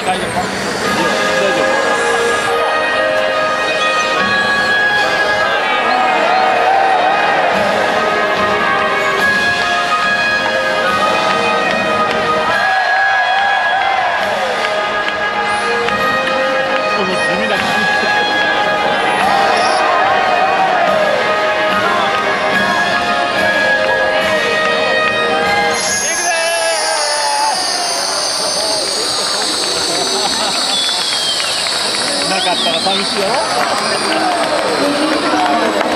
大丈夫。この地味ななかったら寂しいよ。